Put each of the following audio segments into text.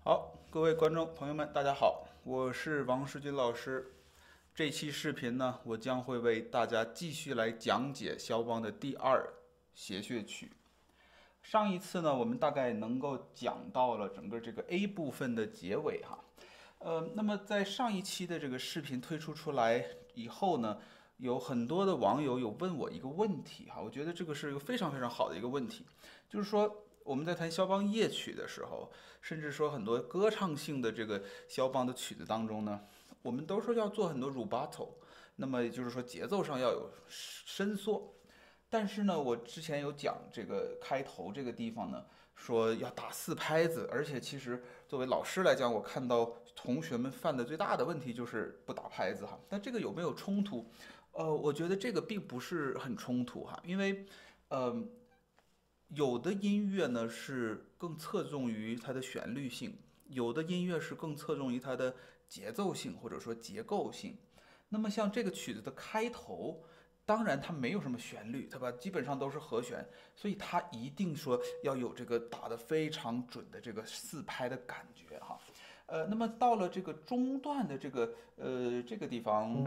好，各位观众朋友们，大家好，我是王世军老师。这期视频呢，我将会为大家继续来讲解肖邦的第二谐谑曲。上一次呢，我们大概能够讲到了整个这个 A 部分的结尾哈。那么在上一期的这个视频推出来以后呢，有很多的网友有问我一个问题哈，我觉得这个是一个非常非常好的一个问题，就是说我们在弹肖邦夜曲的时候，甚至说很多歌唱性的这个肖邦的曲子当中呢，我们都说要做很多 rubato，那么也就是说节奏上要有伸缩。但是呢，我之前有讲这个开头这个地方呢，说要打四拍子，而且其实作为老师来讲，我看到同学们犯的最大的问题就是不打拍子哈。但这个有没有冲突？我觉得这个并不是很冲突哈，因为呃，有的音乐呢是更侧重于它的旋律性，有的音乐是更侧重于它的节奏性或者说结构性。那么像这个曲子的开头，当然它没有什么旋律，对吧？基本上都是和弦，所以它一定说要有这个打得非常准的这个四拍的感觉哈。那么到了这个中段的这个地方，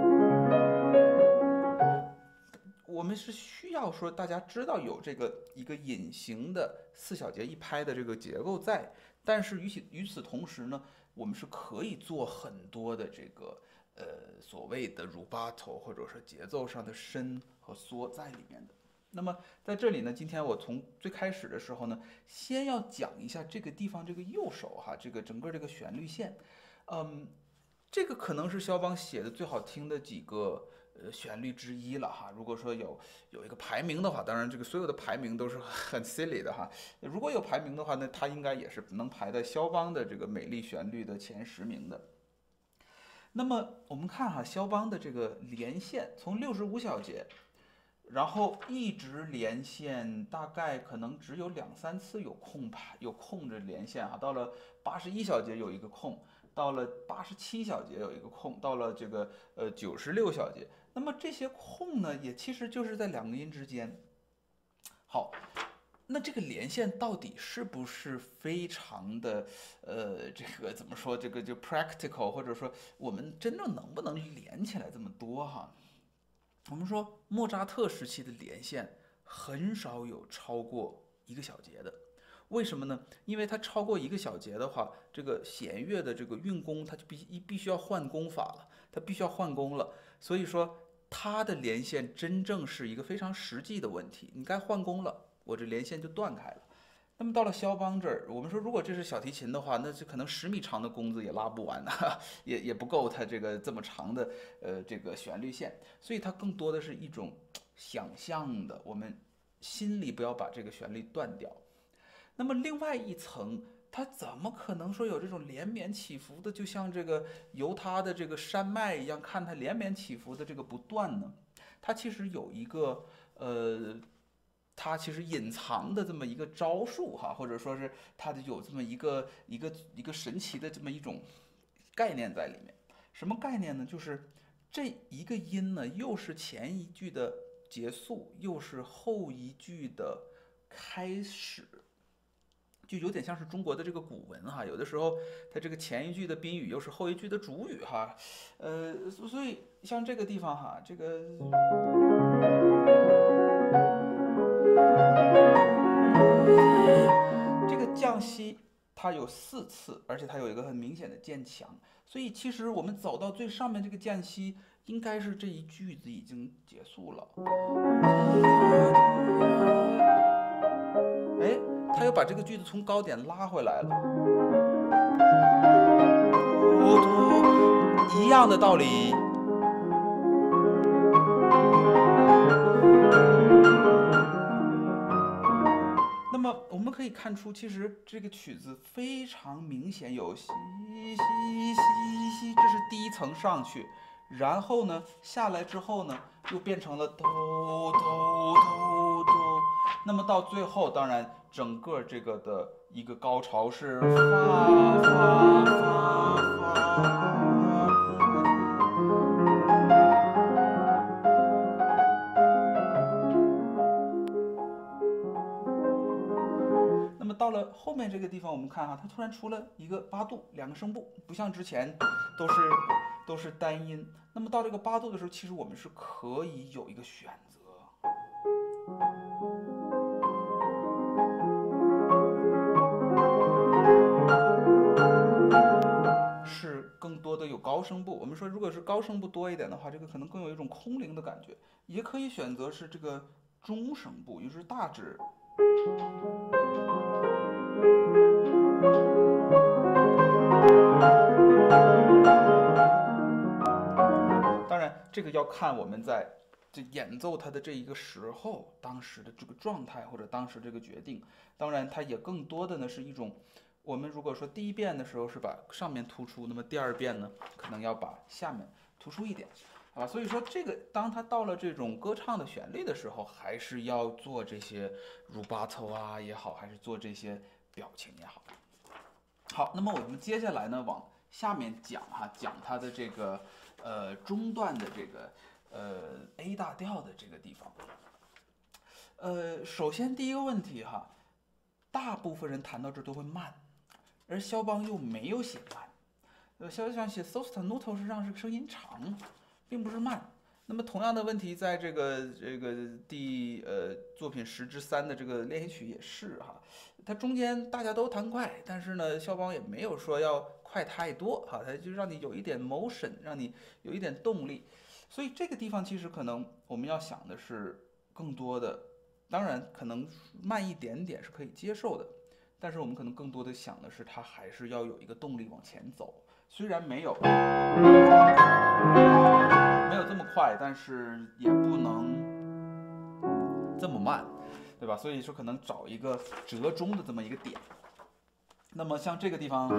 我们是需要说大家知道有这个一个隐形的四小节一拍的这个结构在，但是与此同时呢，我们是可以做很多的这个所谓的 rubato 或者说节奏上的伸和缩在里面的。那么在这里呢，今天我从最开始的时候呢，先要讲一下这个地方这个右手哈，这个整个这个旋律线，嗯，这个可能是肖邦写的最好听的几个旋律之一了哈。如果说有一个排名的话，当然这个所有的排名都是很 silly 的哈。如果有排名的话，那它应该也是能排在肖邦的这个美丽旋律的前10名的。那么我们看哈，肖邦的这个连线从65小节，然后一直连线，大概可能只有2、3次有空着连线哈。到了81小节有一个空，到了87小节有一个空，到了这个96小节。那么这些空呢，也其实就是在两个音之间。好，那这个连线到底是不是非常的这个怎么说？这个就 practical，或者说我们真正能不能连起来这么多哈？我们说莫扎特时期的连线很少有超过1个小节的，为什么呢？因为它超过1个小节的话，这个弦乐的这个运弓它就必须要换弓法了，它必须要换弓了。所以说它的连线真正是一个非常实际的问题，你该换弓了，我这连线就断开了。那么到了肖邦这儿，我们说如果这是小提琴的话，那就可能10米长的弓子也拉不完呐，也不够它这个这么长的这个旋律线，所以它更多的是一种想象的，我们心里不要把这个旋律断掉。那么另外一层，它怎么可能说有这种连绵起伏的，就像这个由它的这个山脉一样，看它连绵起伏的这个不断呢？它其实有一个它其实隐藏的这么一个招数哈，或者说是它的有这么一个神奇的这么一种概念在里面。什么概念呢？就是这一个音呢，又是前一句的结束，又是后一句的开始。就有点像是中国的这个古文哈，有的时候它这个前一句的宾语又是后一句的主语哈，所以像这个地方哈，这个降息它有4次，而且它有一个很明显的渐强，所以其实我们走到最上面这个间隙，应该是这一句子已经结束了。哎，他又把这个句子从高点拉回来了。一样的道理。那么我们可以看出，其实这个曲子非常明显有西西西西，这是第一层上去，然后呢下来之后呢，又变成了哆哆哆哆。那么到最后，当然整个这个的一个高潮是发发发发。那么到了后面面这个地方我们看哈，它突然出了一个8度，2个声部，不像之前都是单音。那么到这个8度的时候，其实我们是可以有一个选择，是更多的有高声部。我们说如果是高声部多一点的话，这个可能更有一种空灵的感觉。也可以选择是这个中声部，也就是大指。当然，这个要看我们在这演奏它的这一个时候，当时的这个状态或者当时这个决定。当然，它也更多的呢是一种，我们如果说第一遍的时候是把上面突出，那么第2遍呢可能要把下面突出一点，啊，所以说这个当它到了这种歌唱的旋律的时候，还是要做这些rubato 啊也好，还是做这些表情也好。好，那么我们接下来呢往下面讲哈，讲它的这个中段的这个A 大调的这个地方。首先第一个问题哈，大部分人弹到这都会慢，而肖邦又没有写慢。肖邦写 sostenuto 是让这个声音长，并不是慢。那么同样的问题在这个作品10之3的这个练习曲也是哈，它中间大家都弹快，但是呢，肖邦也没有说要快太多哈，它就让你有一点 motion， 让你有一点动力。所以这个地方其实可能我们要想的是更多的，当然可能慢一点点是可以接受的，但是我们可能更多的想的是它还是要有一个动力往前走，虽然没有这么快，但是也不能这么慢，对吧？所以说可能找一个折中的这么一个点。那么像这个地方，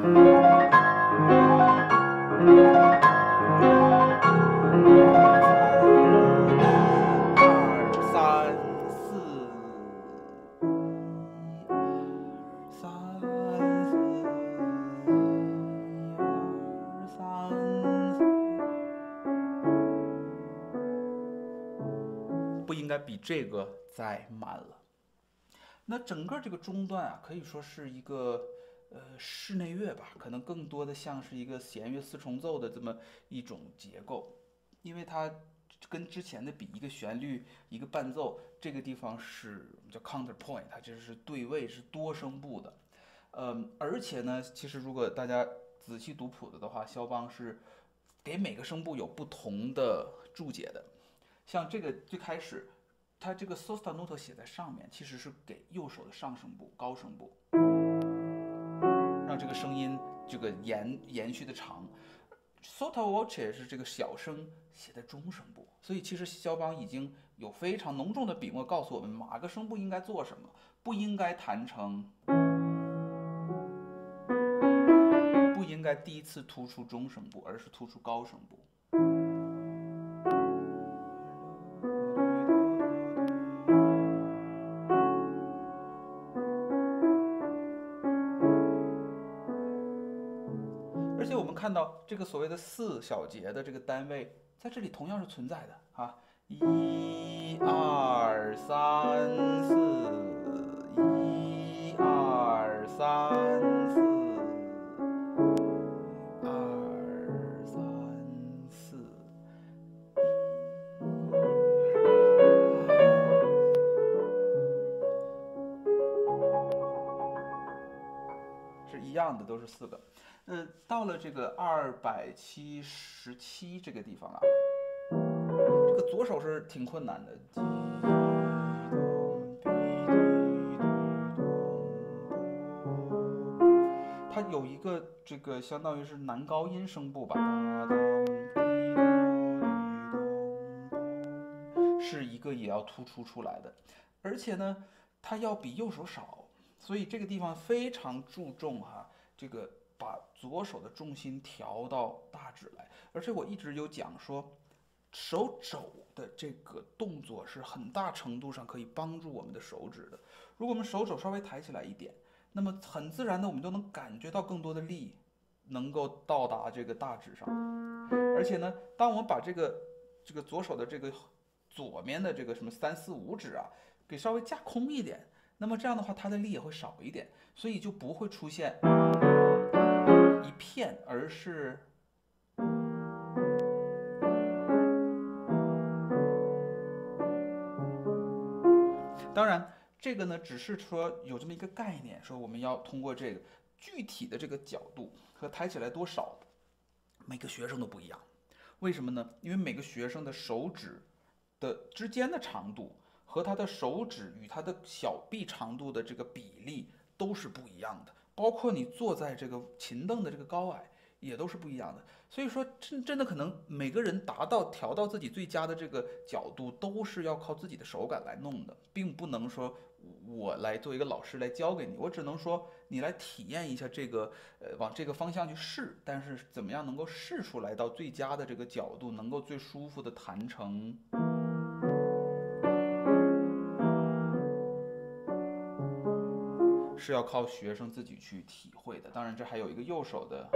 不应该比这个再慢了。那整个这个中段啊，可以说是一个室内乐吧，可能更多的像是一个弦乐4重奏的这么一种结构，因为它跟之前的比，一个旋律一个伴奏，这个地方是叫 counterpoint， 它这是对位，是多声部的。而且呢，其实如果大家仔细读谱子的话，肖邦是给每个声部有不同的注解的。像这个最开始，它这个 sostenuto 写在上面，其实是给右手的上声部、高声部，让这个声音这个延续的长。sotto voce 是这个小声写在中声部，所以其实肖邦已经有非常浓重的笔墨告诉我们哪个声部应该做什么，不应该弹成，不应该第一次突出中声部，而是突出高声部。而且我们看到这个所谓的4小节的这个单位，在这里同样是存在的啊，1、2、3、4，1、2、3、4，2、3、4，是一样的，都是4个。到了这个277这个地方啊，这个左手是挺困难的，它有一个这个相当于是男高音声部吧，是一个也要突出出来的，而且呢，它要比右手少，所以这个地方非常注重哈，这个把左手的重心调到大指来。而且我一直有讲说，手肘的这个动作是很大程度上可以帮助我们的手指的。如果我们手肘稍微抬起来一点，那么很自然的我们就能感觉到更多的力能够到达这个大指上。而且呢，当我们把这个左手的这个左面的这个什么3、4、5指啊，给稍微架空一点， 那么这样的话，它的力也会少一点，所以就不会出现一片，而是当然，这个呢只是说有这么一个概念，说我们要通过这个具体的这个角度和抬起来多少，每个学生都不一样。为什么呢？因为每个学生的手指的之间的长度和他的手指与他的小臂长度的这个比例都是不一样的，包括你坐在这个琴凳的这个高矮也都是不一样的。所以说，真的可能每个人调到自己最佳的这个角度，都是要靠自己的手感来弄的，并不能说我来做一个老师来教给你，我只能说你来体验一下这个，往这个方向去试，但是怎么样能够试出来到最佳的这个角度，能够最舒服的弹成，是要靠学生自己去体会的。当然，这还有一个右手的。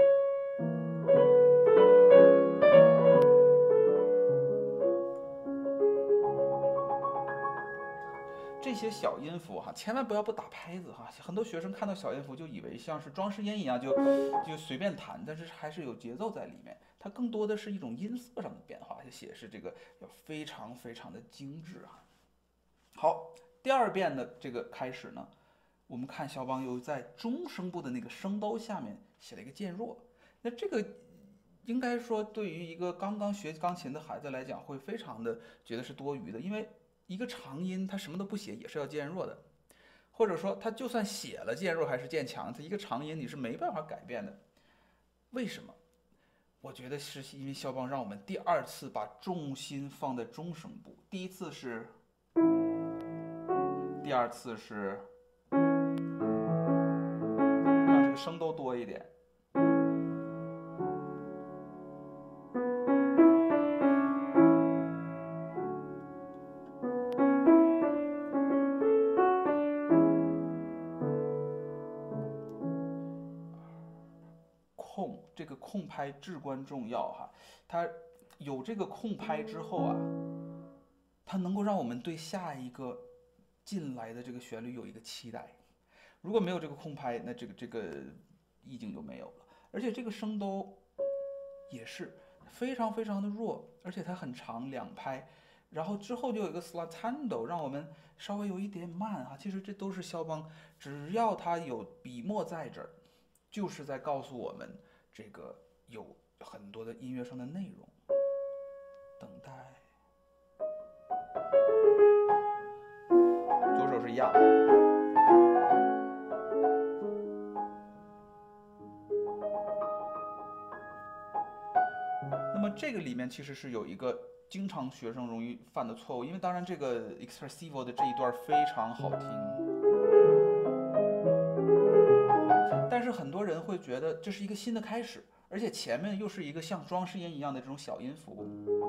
这些小音符哈，千万不要不打拍子哈。很多学生看到小音符就以为像是装饰音一样，就随便弹，但是还是有节奏在里面。它更多的是一种音色上的变化，写是这个要非常非常的精致哈。好，第二遍的这个开始呢，我们看肖邦又在中声部的那个升兜下面写了一个渐弱。那这个应该说对于一个刚刚学钢琴的孩子来讲，会非常的觉得是多余的，因为一个长音它什么都不写也是要渐弱的，或者说他就算写了渐弱还是渐强，它一个长音你是没办法改变的。为什么？我觉得是因为肖邦让我们第二次把重心放在中声部，第一次是，第二次是让这个声都多一点。这个空拍至关重要哈，它有这个空拍之后啊，它能够让我们对下一个进来的这个旋律有一个期待。如果没有这个空拍，那这个意境就没有了。而且这个声兜也是非常非常的弱，而且它很长2拍，然后之后就有一个 slatando， 让我们稍微有一点慢哈。其实这都是肖邦，只要他有笔墨在这儿，就是在告诉我们。这个有很多的音乐上的内容，等待，左手是一样。那么这个里面其实是有一个经常学生容易犯的错误，因为当然这个 expressivo 的这一段非常好听，但是很多人会觉得这是一个新的开始，而且前面又是一个像装饰音一样的这种小音符，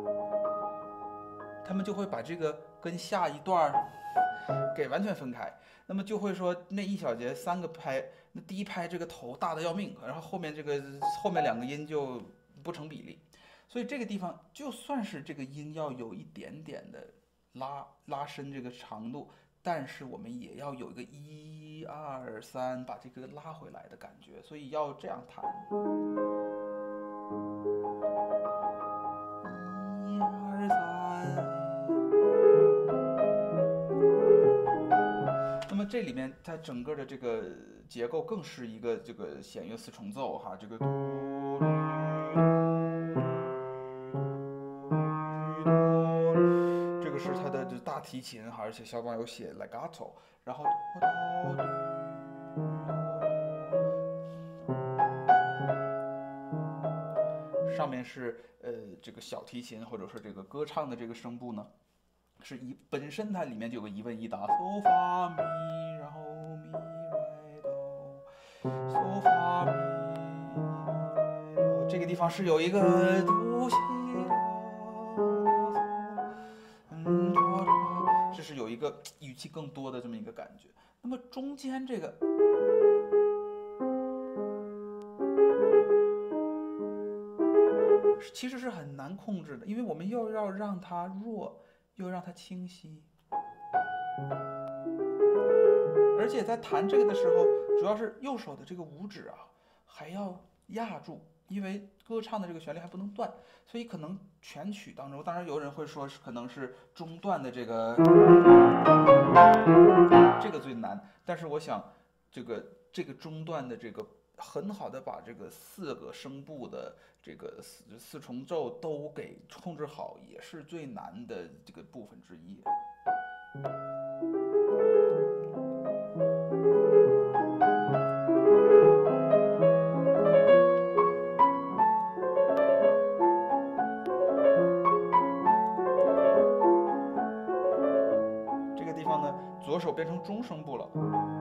他们就会把这个跟下一段给完全分开，那么就会说那一小节3个拍，那第一拍这个头大的要命，然后后面2个音就不成比例，所以这个地方就算是这个音要有一点点的拉伸这个长度。但是我们也要有一个1、2、3把这个拉回来的感觉，所以要这样弹。1、2、3。那么这里面它整个的这个结构更是一个这个弦乐4重奏哈，这个是他的大提琴哈，而且肖邦有写 legato， 然后上面是这个小提琴或者说这个歌唱的这个声部呢，是本身它里面就有个一问一答，so fa mi， 然后 mi re do so fa mi， 这个地方是有一个do西。这是有一个语气更多的这么一个感觉。那么中间这个其实是很难控制的，因为我们又要让它弱，又让它清晰。 而且在弹这个的时候，主要是右手的这个五指啊，还要压住，因为歌唱的这个旋律还不能断，所以可能全曲当中，当然有人会说是可能是中段的这个最难，但是我想这个中段的这个很好的把这个四个声部的这个四重奏都给控制好，也是最难的这个部分之一。这个地方呢，左手变成中声部了。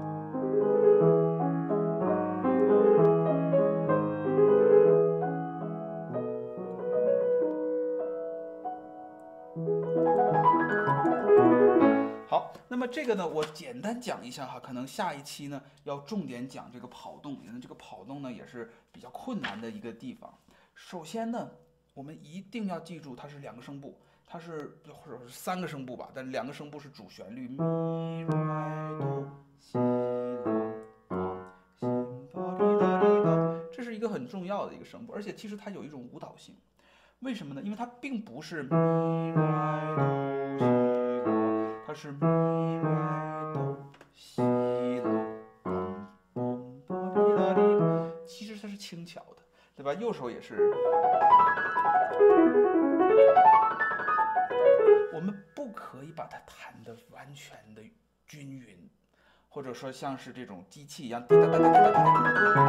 好，那么这个呢，我简单讲一下哈，可能下一期呢要重点讲这个跑动，因为这个跑动呢也是比较困难的一个地方。首先呢，我们一定要记住它是两个声部，它是或者是三个声部吧，但是两个声部是主旋律，咪来哆西拉发西哆哩哆哩哆，这是一个很重要的一个声部，而且其实它有一种舞蹈性。为什么呢？因为它并不是咪来哆西拉，它是咪来哆西拉，梆梆梆滴答滴答，其实它是轻巧的，对吧？右手也是。我们不可以把它弹得完全的均匀，或者说像是这种机器一样滴答答答滴答滴答滴答滴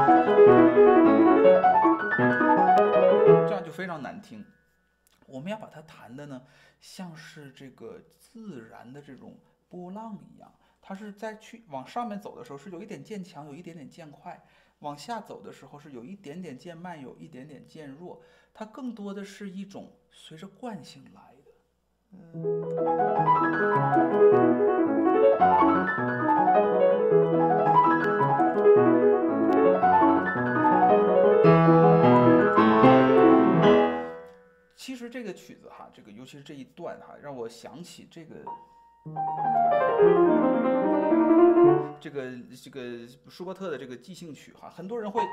答，这样就非常难听。我们要把它弹的呢，像是这个自然的这种波浪一样，它是在往上面走的时候是有一点渐强，有一点点渐快；往下走的时候是有一点点渐慢，有一点点渐弱。它更多的是一种随着惯性来的。其实这个曲子哈，这个尤其是这一段哈，让我想起这个舒伯特的这个即兴曲哈，很多人会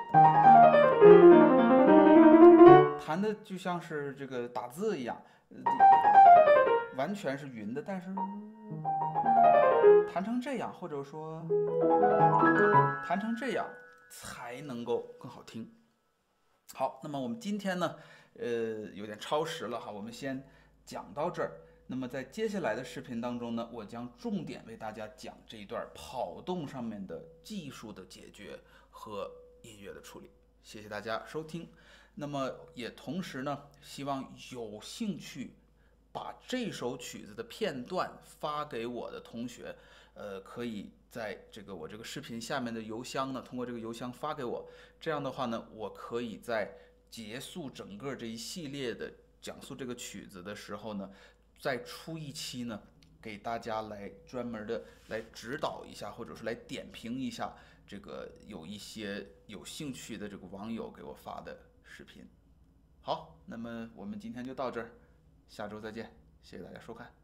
弹的就像是这个打字一样，完全是匀的，但是弹成这样，或者说弹成这样才能够更好听。好，那么我们今天呢，有点超时了哈，我们先讲到这儿。那么在接下来的视频当中呢，我将重点为大家讲这一段跑动上面的技术的解决和音乐的处理。谢谢大家收听。那么也同时呢，希望有兴趣把这首曲子的片段发给我的同学，可以在我这个视频下面的邮箱呢，通过这个邮箱发给我。这样的话呢，我可以在结束整个这一系列的讲述这个曲子的时候呢，再出一期呢，给大家来专门的来指导一下，或者是来点评一下这个有一些有兴趣的这个网友给我发的视频。好，那么我们今天就到这儿，下周再见，谢谢大家收看。